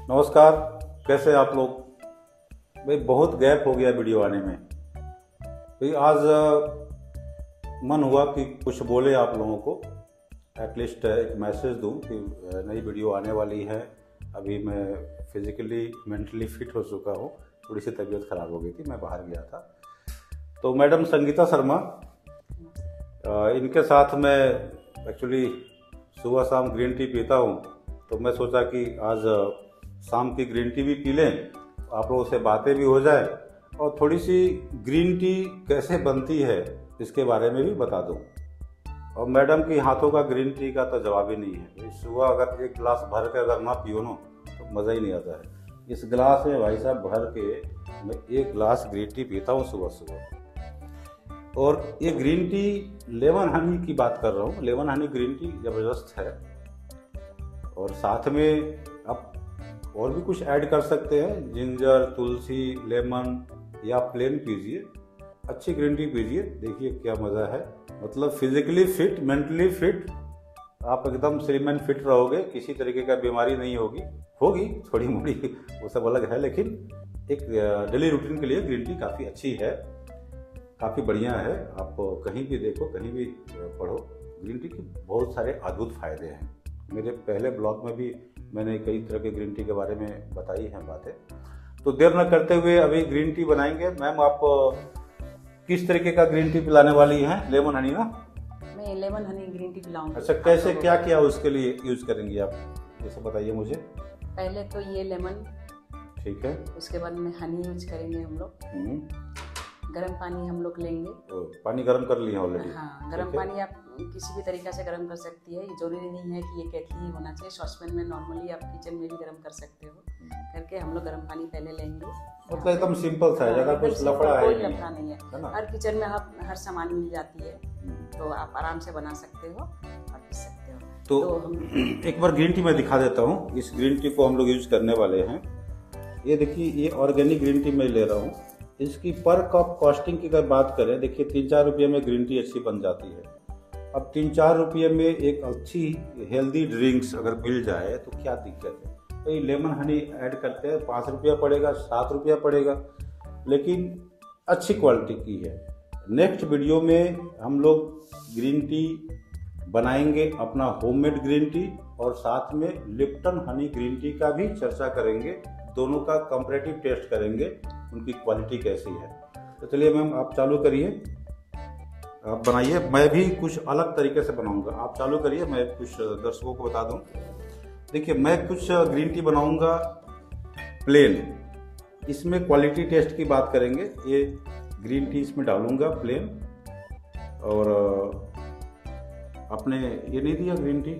नमस्कार, कैसे आप लोग। भाई बहुत गैप हो गया वीडियो आने में। भाई आज मन हुआ कि कुछ बोले आप लोगों को, एटलीस्ट एक मैसेज दूं कि नई वीडियो आने वाली है। अभी मैं फिजिकली मेंटली फिट हो चुका हूँ। थोड़ी सी तबीयत खराब हो गई थी, मैं बाहर गया था। तो मैडम संगीता शर्मा, इनके साथ मैं एक्चुअली सुबह शाम ग्रीन टी पीता हूँ। तो मैं सोचा कि आज शाम की ग्रीन टी भी पी लें, आप लोगों से बातें भी हो जाए और थोड़ी सी ग्रीन टी कैसे बनती है इसके बारे में भी बता दूं। और मैडम के हाथों का ग्रीन टी का तो जवाब ही नहीं है। सुबह अगर एक गिलास भर के अगर ना पियो ना तो मज़ा ही नहीं आता है। इस गिलास में भाई साहब भर के मैं एक गिलास ग्रीन टी पीता हूँ सुबह सुबह। और ये ग्रीन टी लेमन हनी की बात कर रहा हूँ। लेमन हनी ग्रीन टी ज़बरदस्त है। और साथ में आप और भी कुछ ऐड कर सकते हैं, जिंजर, तुलसी, लेमन, या प्लेन पीजिए। अच्छी ग्रीन टी पीजिए, देखिए क्या मज़ा है। मतलब फिजिकली फिट, मेंटली फिट, आप एकदम स्लिम एंड फिट रहोगे। किसी तरीके का बीमारी नहीं होगी थोड़ी मोड़ी, वो सब अलग है, लेकिन एक डेली रूटीन के लिए ग्रीन टी काफ़ी अच्छी है, काफ़ी बढ़िया है। आप कहीं भी देखो, कहीं भी पढ़ो, ग्रीन टी के बहुत सारे अद्भुत फायदे हैं। मेरे पहले ब्लॉग में भी मैंने कई तरह के ग्रीन टी के बारे में बताई हैं बातें। तो देर न करते हुए अभी ग्रीन टी बनाएंगे। मैम, आप किस तरीके का ग्रीन टी पिलाने वाली हैं? लेमन हनी ना? मैं लेमन हनी ग्रीन टी पिलाऊंगी। अच्छा, कैसे क्या किया उसके लिए यूज करेंगी आप, जैसे बताइए मुझे। पहले तो ये लेमन, ठीक है। उसके बाद में हनी यूज करेंगे हम लोग। गर्म पानी हम लोग लेंगे। पानी गर्म कर लिया ऑलरेडी? हाँ, गर्म पानी आप किसी भी तरीका से गर्म कर सकती है। ये जरूरी नहीं है कि ये केतली ही होना चाहिए। सॉसपैन में नॉर्मली आप किचन में भी गर्म कर सकते हो करके हम लोग गर्म पानी पहले लेंगे। मतलब एकदम सिंपल सा है, ज्यादा कुछ लफड़ा है? कोई लफड़ा नहीं है। हर किचन में हर सामान मिल जाती है, तो आप आराम से बना सकते हो और पी सकते हो। तो हम एक बार ग्रीन टी मैं दिखा देता हूँ। इस ग्रीन टी को हम लोग यूज करने वाले हैं। ये देखिए, ये ऑर्गेनिक ग्रीन टी मैं ले रहा हूँ। इसकी पर कप कॉस्टिंग की अगर बात करें, देखिए 3-4 रुपये में ग्रीन टी अच्छी बन जाती है। अब 3-4 रुपये में एक अच्छी हेल्दी ड्रिंक्स अगर मिल जाए तो क्या दिक्कत है। तो ये लेमन हनी ऐड करते हैं, 5 रुपया पड़ेगा, 7 रुपया पड़ेगा, लेकिन अच्छी क्वालिटी की है। नेक्स्ट वीडियो में हम लोग ग्रीन टी बनाएंगे, अपना होममेड ग्रीन टी, और साथ में लिप्टन हनी ग्रीन टी का भी चर्चा करेंगे। दोनों का कंपैरेटिव टेस्ट करेंगे, उनकी क्वालिटी कैसी है। तो चलिए मैम, आप चालू करिए, आप बनाइए। मैं भी कुछ अलग तरीके से बनाऊंगा, आप चालू करिए, मैं कुछ दर्शकों को बता दूं। देखिए, मैं कुछ ग्रीन टी बनाऊंगा प्लेन। इसमें क्वालिटी टेस्ट की बात करेंगे। ये ग्रीन टी इसमें डालूंगा प्लेन, और अपने ये नहीं दिया ग्रीन टी,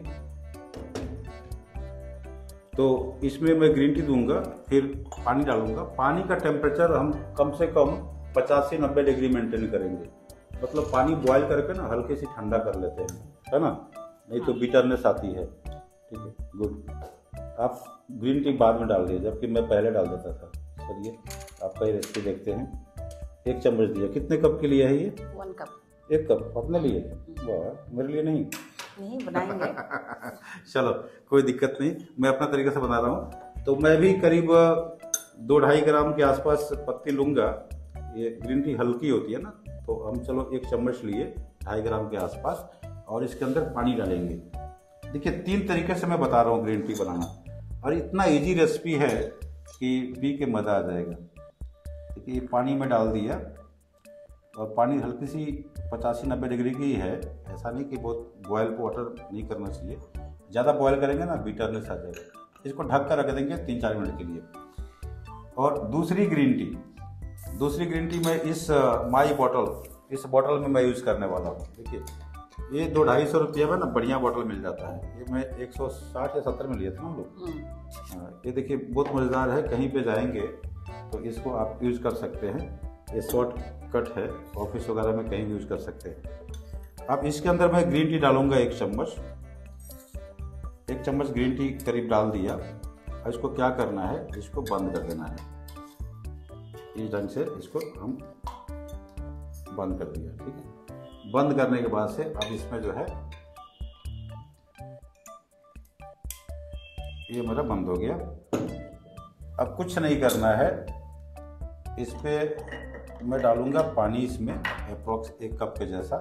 तो इसमें मैं ग्रीन टी दूंगा, फिर पानी डालूंगा। पानी का टेम्परेचर हम कम से कम 50 से 90 डिग्री मेंटेन करेंगे। मतलब पानी बॉयल करके ना हल्के से ठंडा कर लेते हैं, है ना, नहीं तो बिटरनेस आती है। ठीक है, गुड। आप ग्रीन टी बाद में डाल दीजिए, जबकि मैं पहले डाल देता था। चलिए आपका ये रेसिपी देखते हैं। 1 चम्मच दिया। कितने कप के लिए है ये? 1 कप। 1 कप अपने लिए? वाह, मेरे लिए नहीं बनाएंगे। चलो कोई दिक्कत नहीं, मैं अपना तरीके से बना रहा हूँ। तो मैं भी करीब 2-2.5 ग्राम के आसपास पत्ती लूँगा। ये ग्रीन टी हल्की होती है ना, तो हम चलो 1 चम्मच लिए, 2.5 ग्राम के आसपास, और इसके अंदर पानी डालेंगे। देखिए 3 तरीके से मैं बता रहा हूँ ग्रीन टी बनाना, और इतना इजी रेसिपी है कि पी के मज़ा आ जाएगा। देखिए पानी में डाल दिया, और पानी हल्की सी 85-90 डिग्री की है। ऐसा नहीं कि बहुत बॉयल वाटर नहीं करना चाहिए, ज़्यादा बॉयल करेंगे ना बिटरनेस आ जाएगा। इसको ढक कर रख देंगे 3-4 मिनट के लिए। और दूसरी ग्रीन टी मैं इस माई बॉटल, इस बॉटल में मैं यूज़ करने वाला हूँ। देखिए ये 200-250 रुपये में ना बढ़िया बॉटल मिल जाता है। ये मैं 160 या 70 में लिए थे हम लोग। ये देखिए बहुत मज़ेदार है। कहीं पे जाएंगे तो इसको आप यूज़ कर सकते हैं। ये शॉर्ट कट है, ऑफिस वगैरह में कहीं भी यूज़ कर सकते हैं। अब इसके अंदर मैं ग्रीन टी डालूंगा 1 चम्मच। 1 चम्मच ग्रीन टी करीब डाल दिया। और इसको क्या करना है, इसको बंद कर देना है। इस ढंग से इसको हम बंद कर दिया। ठीक है, बंद करने के बाद से अब इसमें जो है ये मेरा बंद हो गया। अब कुछ नहीं करना है, इस पे मैं डालूंगा पानी, इसमें अप्रोक्स 1 कप के जैसा।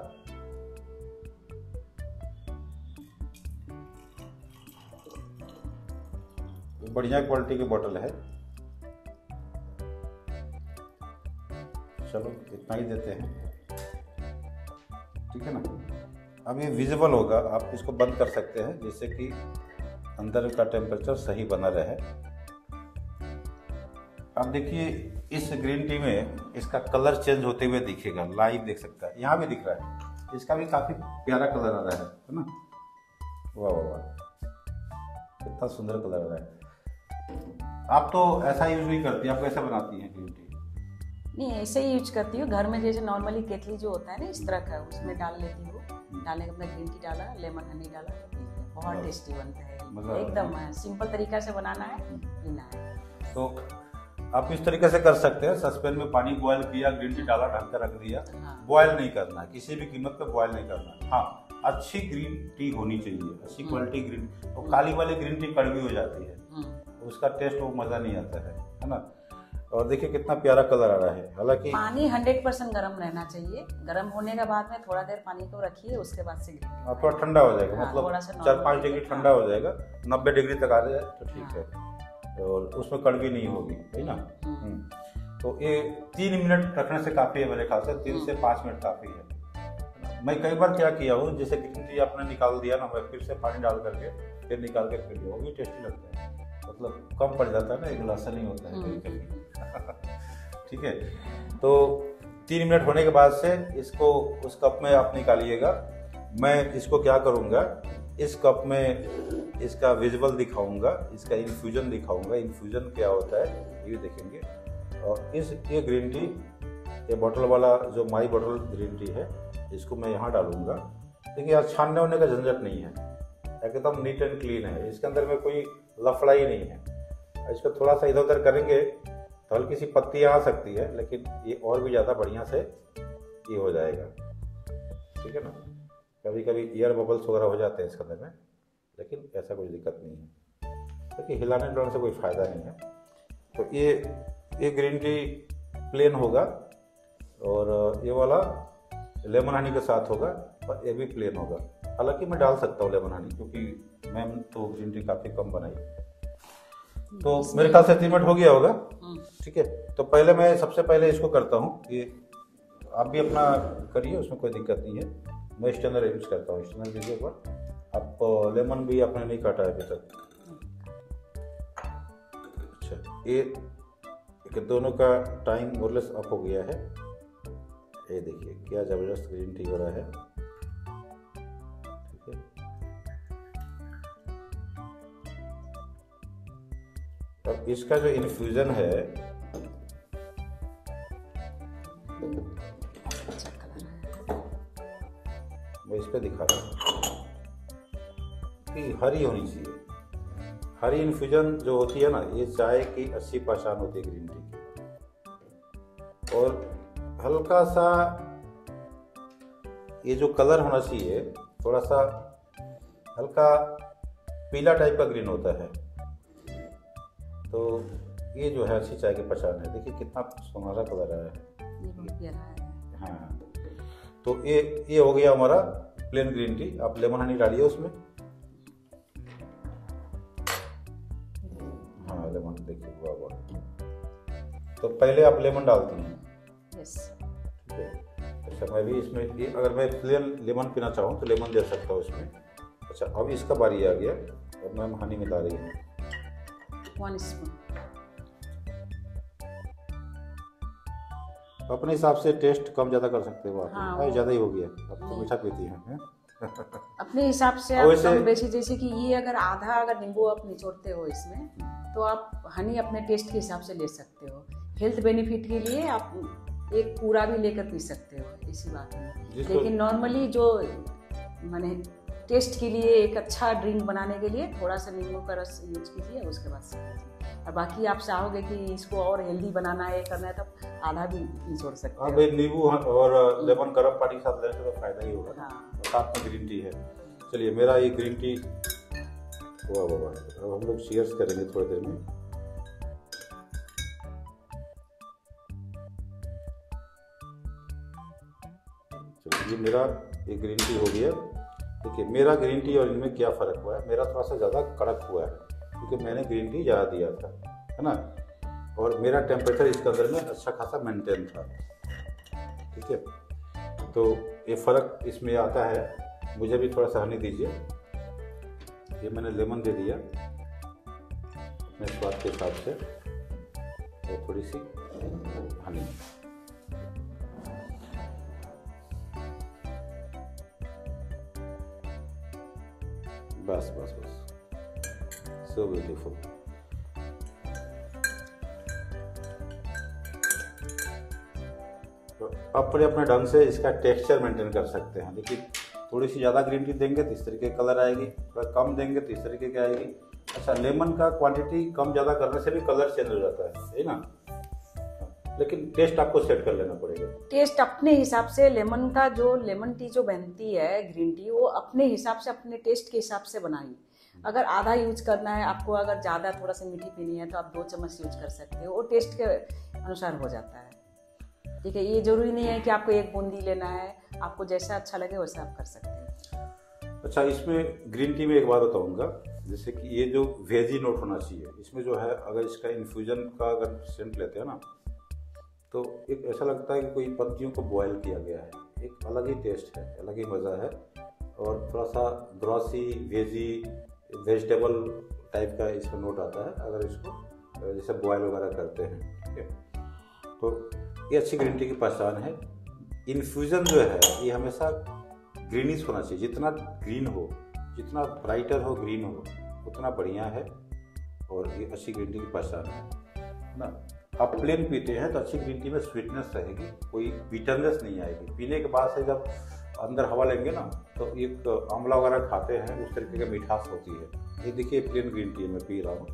बढ़िया क्वालिटी की बोतल है, चलो इतना ही देते हैं, ठीक है ना। अब ये विजिबल होगा, आप इसको बंद कर सकते हैं जिससे कि अंदर का टेम्परेचर सही बना रहे। अब देखिए इस ग्रीन टी में इसका कलर चेंज होते हुए दिखेगा, लाइव देख सकता है, यहाँ भी दिख रहा है, इसका भी काफी प्यारा कलर आ रहा है ना। वाह वाह वाह, कितना सुंदर कलर आ रहा है। आप तो ऐसा यूज नहीं करती, आप कैसे बनाती हैं ग्रीन टी? नहीं, ऐसे ही यूज करती हूँ घर में, जैसे नॉर्मली केतली जो होता है ना इस तरह का, उसमें डाल लेती हूँ। डालने के बाद ग्रीन टी डाला, लेमन हनी डाला, बहुत टेस्टी बनता है। मतलब एकदम सिंपल तरीका से बनाना है, पीना है। तो आप इस तरीके से कर सकते हैं, सस्पेन में पानी बॉयल किया, ग्रीन टी डाला, ढक कर रख दिया। बॉयल नहीं करना है, किसी भी कीमत पे बॉयल नहीं करना है। हाँ, अच्छी ग्रीन टी होनी चाहिए, अच्छी क्वालिटी ग्रीन। और काली वाली ग्रीन टी कड़वी हो जाती है, उसका टेस्ट वो मजा नहीं आता है ना। और देखिए कितना प्यारा कलर आ रहा है। हालांकि पानी 100% गर्म रहना चाहिए। गर्म होने के बाद में थोड़ा देर पानी को रखिए, उसके बाद से थोड़ा ठंडा हो जाएगा, मतलब 4-5 डिग्री ठंडा हो जाएगा, 90 डिग्री तक आ जाए तो ठीक है, और उसमें कड़वी नहीं होगी, है ना। तो ये 3 मिनट रखने से काफी है मेरे ख्याल से, 3 से 5 मिनट काफी है। मैं कई बार क्या किया हूँ, जैसे ग्रीन टी आपने निकाल दिया ना, मैं फिर से पानी डाल करके फिर निकाल के पी लिया, वो भी टेस्टी लगता है। मतलब कम पड़ जाता है ना, एक गिलास नहीं होता है कभी कभी। ठीक है, तो 3 मिनट होने के बाद से इसको उस कप में आप निकालिएगा। मैं इसको क्या करूँगा, इस कप में इसका विजुअल दिखाऊंगा, इसका इन्फ्यूजन दिखाऊंगा। इन्फ्यूजन क्या होता है ये देखेंगे। और ये ग्रीन टी, ये बोतल वाला जो माई बोतल ग्रीन टी है, इसको मैं यहाँ डालूंगा। देखिए यार, छानने होने का झंझट नहीं है, एकदम नीट एंड क्लीन है, इसके अंदर में कोई लफड़ा ही नहीं है। इसको थोड़ा सा इधर उधर करेंगे तो हल्की सी पत्तियाँ आ सकती है, लेकिन ये और भी ज़्यादा बढ़िया से ये हो जाएगा, ठीक है ना। कभी कभी एयर बबल्स वगैरह हो जाते हैं इसके अंदर में, लेकिन ऐसा कोई दिक्कत नहीं है, क्योंकि हिलाने डुलाने से कोई फ़ायदा नहीं है। तो ये ग्रीन टी प्लेन होगा, और ये वाला लेमन हनी के साथ होगा, और ये भी प्लेन होगा। हालांकि मैं डाल सकता हूँ लेमन हनी, क्योंकि मैम तो ग्रीन टी काफ़ी कम बनाई। तो मेरे ख्याल से 3 मिनट हो गया होगा, ठीक है। तो पहले मैं सबसे पहले इसको करता हूँ, ये आप भी अपना करिए, उसमें कोई दिक्कत नहीं है। मैं स्टेनर यूज करता हूँ, स्टेनर दीजिए एक बार। आप लेमन भी आपने नहीं काटा है अभी तक। अच्छा, ये दोनों का टाइम मोरलेस अप हो गया है। ये देखिए क्या जबरदस्त ग्रीन टी हो रहा है, ठीक है। और इसका जो इन्फ्यूजन है, मैं इस पे दिखा रहा हूँ कि हरी होनी चाहिए। हरी इन्फ्यूजन जो होती है ना, ये चाय की अच्छी पहचान होती है ग्रीन टी की। और हल्का सा ये जो कलर होना चाहिए, थोड़ा सा हल्का पीला टाइप का ग्रीन होता है, तो ये जो है अच्छी चाय की पहचान है। देखिए कितना सुनहरा कलर आया है। हाँ, तो ये हो गया हमारा प्लेन ग्रीन टी। आप लेमन हनी डालिए उसमें। हाँ, लेमन देखिए, वाह वाह। तो पहले आप लेमन डालती हैं? यस। ठीक है। अच्छा, मैं भी इसमें अगर मैं प्लेन लेमन पीना चाहूँ तो लेमन दे सकता हूँ इसमें। अच्छा, अब इसका बारी आ गया, और मैम हनी मिला रही है 1 स्पून। अपने हिसाब से टेस्ट कम ज़्यादा कर सकते हो आप। हाँ, ज़्यादा ही हो गया, अब तो मीठा पीती हैं। अपने हिसाब से आप कम बेशी, जैसे कि ये अगर आधा अगर नींबू आप निचोड़ते हो इसमें, तो आप हनी अपने टेस्ट के हिसाब से ले सकते हो। हेल्थ बेनिफिट के लिए आप एक पूरा भी लेकर पी सकते हो, ऐसी बात नहीं। लेकिन नॉर्मली जो माने टेस्ट के लिए, एक अच्छा ड्रिंक बनाने के लिए थोड़ा सा नींबू का रस यूज कीजिए, उसके बाद से कीजिए। और बाकी आप चाहोगे कि इसको और हेल्दी बनाना है, करना है, तो आधा भी निचोड़ सकते हो। अब नींबू और लेमन गर्म पानी के साथ लेने तो फायदा ही होगा। हाँ। साथ में ग्रीन टी है। चलिए, मेरा ये ग्रीन टी, वाह वाह वाह। अब हम लोग चीयर्स करेंगे थोड़ी देर में। मेरा ये ग्रीन टी हो गया। देखिए मेरा ग्रीन टी और इनमें क्या फ़र्क हुआ है, मेरा थोड़ा सा ज़्यादा कड़क हुआ है क्योंकि मैंने ग्रीन टी ज़्यादा दिया था, है ना, और मेरा टेम्परेचर इसके अंदर में अच्छा खासा मेंटेन था। ठीक है, तो ये फ़र्क इसमें आता है। मुझे भी थोड़ा सा हनी दीजिए। ये मैंने लेमन दे दिया अपने स्वाद के हिसाब से, और थोड़ी सी हनी। बस बस बस, सो ब्यूटीफुल। तो अपने अपने ढंग से इसका टेक्सचर मेंटेन कर सकते हैं। देखिए थोड़ी सी ज़्यादा ग्रीन टी देंगे तो इस तरीके का कलर आएगी, थोड़ा कम देंगे तो इस तरीके की आएगी। अच्छा, लेमन का क्वांटिटी कम ज़्यादा करने से भी कलर चेंज हो जाता है ना, लेकिन टेस्ट आपको सेट कर लेना पड़ेगा। टेस्ट अपने हिसाब से लेमन का, जो लेमन टी जो बनती है ग्रीन टी, वो अपने हिसाब से अपने टेस्ट के हिसाब से बनाइए। अगर आधा यूज करना है आपको, अगर ज़्यादा थोड़ा सा मीठी पीनी है तो आप 2 चम्मच यूज कर सकते हो, वो टेस्ट के अनुसार हो जाता है। ठीक है, ये जरूरी नहीं है कि आपको 1 बूंदी लेना है, आपको जैसा अच्छा लगे वैसा आप कर सकते हैं। अच्छा, इसमें ग्रीन टी में एक बात बताऊंगा, जैसे कि ये जो वेजी नोट होना चाहिए इसमें जो है, अगर इसका इन्फ्यूजन का अगर सेंट लेते हैं ना, तो एक ऐसा लगता है कि कोई पत्तियों को बॉयल किया गया है। एक अलग ही टेस्ट है, अलग ही मज़ा है, और थोड़ा सा ग्रॉसी वेजी वेजिटेबल टाइप का इसमें नोट आता है अगर इसको जैसे बॉयल वगैरह करते हैं। ठीक है, तो ये अच्छी ग्रीन टी की पहचान है। इन्फ्यूज़न जो है ये हमेशा ग्रीनिश होना चाहिए, जितना ग्रीन हो, जितना ब्राइटर हो, ग्रीन हो, उतना बढ़िया है, और ये अच्छी ग्रीन टी की पहचान है ना। आप प्लेन पीते हैं तो अच्छी ग्रीन टी में स्वीटनेस रहेगी, कोई बिटरनेस नहीं आएगी। पीने के बाद से जब अंदर हवा लेंगे ना, तो एक आंवला वगैरह खाते हैं उस तरीके की मिठास होती है। ये देखिए प्लेन ग्रीन टी मैं पी रहा हूँ,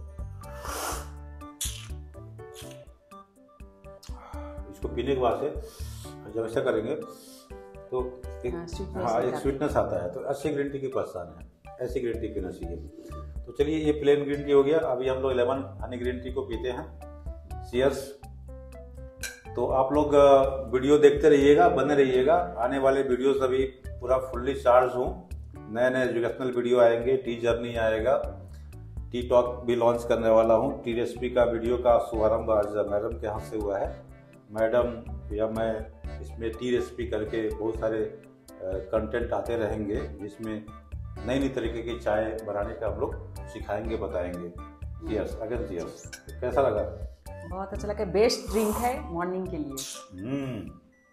इसको पीने के बाद से जब ऐसा करेंगे तो एक स्वीटनेस आता है, तो अच्छी ग्रीन टी की पहचान है, ऐसी ग्रीन टी पीना चाहिए। तो चलिए ये प्लेन ग्रीन टी हो गया, अभी हम लोग लेमन हनी ग्रीन टी को पीते हैं। चीयर्स। तो आप लोग वीडियो देखते रहिएगा, बने रहिएगा, आने वाले वीडियोस अभी पूरा फुल्ली चार्ज हूँ, नए नए एजुकेशनल वीडियो आएंगे, टी जर्नी आएगा, टी टॉक भी लॉन्च करने वाला हूँ। टी रेसिपी का वीडियो का शुभारंभ आज मैडम के हाथ से हुआ है। मैडम या मैं इसमें टी रेसिपी करके बहुत सारे कंटेंट आते रहेंगे, जिसमें नई नई तरीके की चाय बनाने का हम लोग सिखाएंगे, बताएंगे। Cheers, again cheers. कैसा लगा? बहुत अच्छा लगा, बेस्ट ड्रिंक है मॉर्निंग के लिए।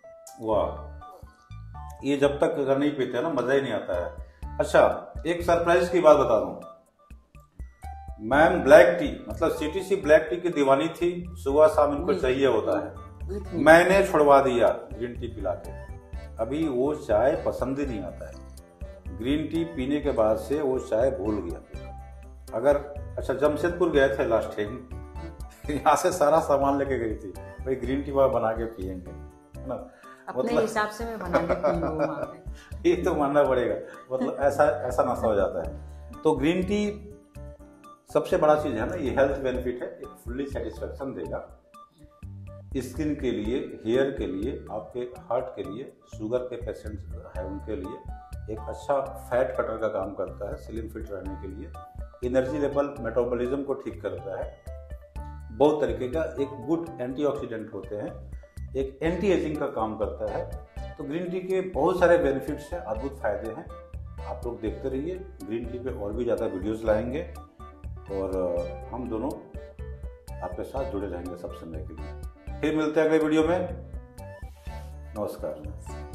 वाह, ये जब तक अगर नहीं पीते हैं ना, मजा ही नहीं आता है। अच्छा, एक सरप्राइज की बात बता दूं, मैम ब्लैक टी मतलब सीटीसी ब्लैक टी की दीवानी थी, सुबह शाम इनको चाहिए होता है, मैंने छुड़वा दिया ग्रीन टी पिला के। अभी वो चाय पसंद ही नहीं आता है, ग्रीन टी पीने के बाद से वो चाय भूल गया। अगर अच्छा, जमशेदपुर गए थे लास्ट टाइम, यहाँ से सारा सामान लेके गई थी, भाई ग्रीन टी वहाँ बना के पियेंगे, है ना, अपने हिसाब से मैं बना के पी। ये तो मानना पड़ेगा, मतलब ऐसा नशा हो जाता है। तो ग्रीन टी सबसे बड़ा चीज है ना, ये हेल्थ बेनिफिट है, एक फुल्ली सेटिस्फेक्शन देगा स्किन के लिए, हेयर के लिए, आपके हार्ट के लिए, शुगर के पेशेंट है उनके लिए एक अच्छा फैट कटर का काम करता है, स्लिम फिट रहने के लिए, एनर्जी लेवल, मेटाबॉलिज्म को ठीक करता है, बहुत तरीके का एक गुड एंटीऑक्सीडेंट होते हैं, एक एंटी एजिंग का काम करता है। तो ग्रीन टी के बहुत सारे बेनिफिट्स हैं, अद्भुत फायदे हैं। आप लोग देखते रहिए, ग्रीन टी पे और भी ज़्यादा वीडियोस लाएंगे, और हम दोनों आपके साथ जुड़े रहेंगे सब समय के लिए। फिर मिलते हैं अगले वीडियो में। नमस्कार।